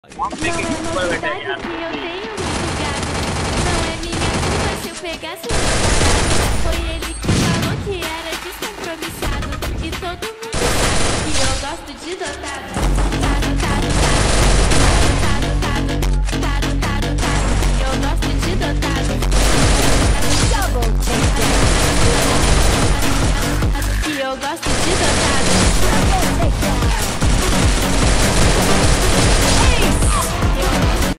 Não é novidade que eu tenho ligado. Não é minha culpa se eu pegasse o foi ele.